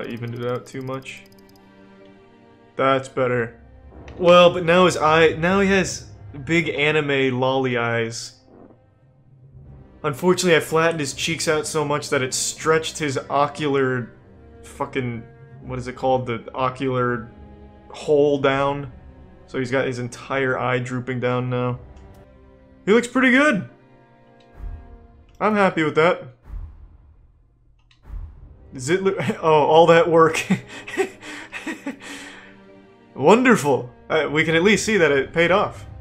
evened it out too much. That's better. Well, but now his eye... Now he has big anime lolly eyes. Unfortunately, I flattened his cheeks out so much that it stretched his ocular... fucking... what is it called? The ocular hole down. So he's got his entire eye drooping down now. He looks pretty good. I'm happy with that. Oh, all that work. Wonderful. We can at least see that it paid off.